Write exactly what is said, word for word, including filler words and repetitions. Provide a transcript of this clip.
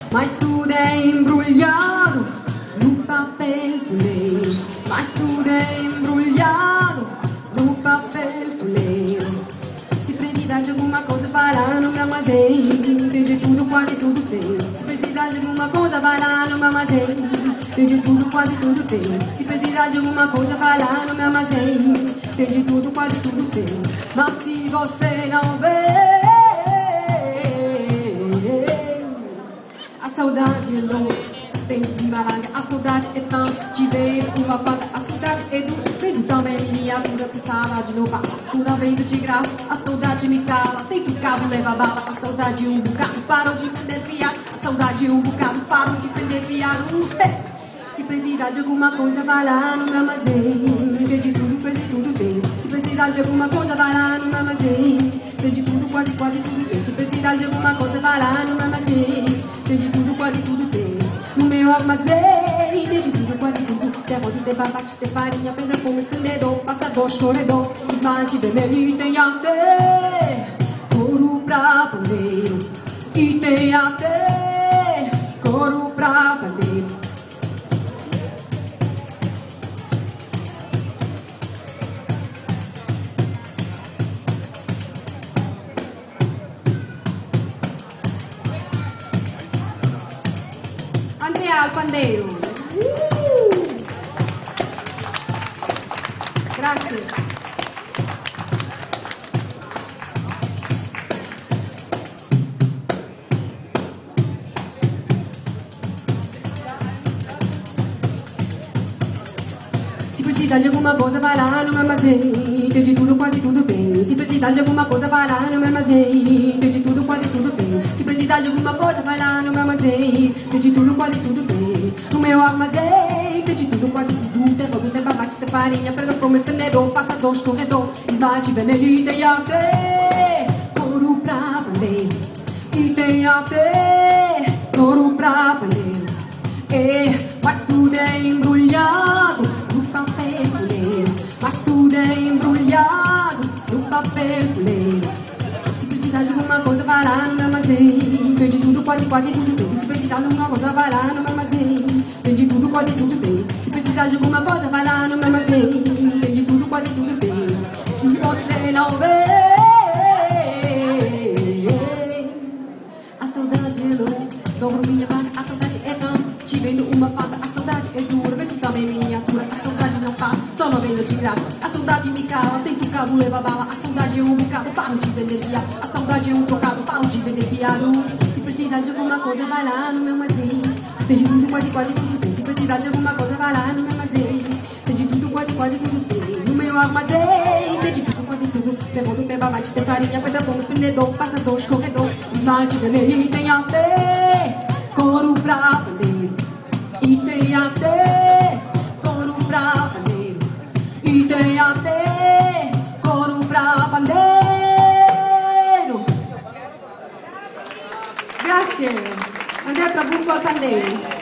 mas tudo é embrulhado no papel fuleiro, mas tudo é embrulhado no papel fuleiro. Se precisar de alguma coisa, vai lá no meu armazém, tem de tudo, quase tudo tem. Se precisar de alguma coisa, vai lá no meu armazém, tem de tudo, quase tudo tem. Se precisar de alguma coisa, vai lá no meu armazém, tem de tudo, quase tudo tem. Mas se você não vê, a saudade é louca, tem bimbalanga. A saudade é tão, te veio uma faca. A saudade é do peito também, miniatura. Se sala de novo, tudo vendo de graça. A saudade me cala, tem que cabo, leva bala. A saudade um bocado, parou de vender piada. A saudade um bocado, parou de vender piada. Se precisar de alguma coisa, vai lá no meu armazém, tem de tudo, quase tudo tem. Se precisar de alguma coisa, vai lá no meu armazém, tem de tudo, quase, quase tudo tem. Se precisar de alguma coisa, vai lá no meu armazém, tem de tudo, quase tudo tem. No meu armazém, tem de tudo, quase tudo. Tem arroz, tem batata, tem farinha, pedra, fogo, estendedor, passador, escorredor, esmalte vermelho e tem até couro pra pandeiro. E tem até couro pra pandeiro. Andrea al pandeiro. Uh! Grazie. Se precisar de alguma coisa, vai lá no meu armazém, tem de tudo, quase tudo tem. Se precisar de alguma coisa, vai lá no meu armazém, tem de tudo, quase tudo tem. Se precisar de alguma coisa, vai lá no meu armazém, tem de tudo, quase tudo tem. No meu armazém, tem de tudo, quase tudo. Tem rodo, tem babate, tem farinha, pedra, fogo, estendedor, passador, escorredor, esmalte vermelho e tem até couro pra pandeiro. E tem até couro pra pandeiro. É, mas tudo é embrulhado no papel fuleiro, mas tudo é embrulhado no papel fuleiro. Se precisar de alguma coisa, vai lá no meu armazém, tem de tudo, quase, quase tudo tem. Se precisar de alguma coisa, vai lá no meu armazém, tem de tudo, quase tudo tem. Se precisar de alguma coisa, vai lá no meu armazém, tem de tudo, quase tudo tem. Se você não vê, a saudade é louca, dobro minha vaga, a saudade é tão, te vendo uma faca. A saudade é dura, vendo também miniatura. A saudade não passa, só não vendo de graça. A saudade me cala, tem tocado, leva bala. A saudade é um bocado, paro de vender piada. A saudade é um trocado, paro de vender piado. Se precisar de alguma coisa, vai lá no meu armazém, tem de tudo, quase, quase tudo tem. Se precisar de alguma coisa, vai lá no meu armazém, tem de tudo, quase, quase tudo tem. No meu armazém, tem de tudo, quase tudo. Tem rodo, tem babate, tem farinha, pedra, fogo, estendedor, passador, escorredor, esmalte vermelho e tem até couro pra pandeiro. E tem até couro pra pandeiro. E tem até couro pra pandeiro. Grazie. Andrea Trabucco al pandeiro.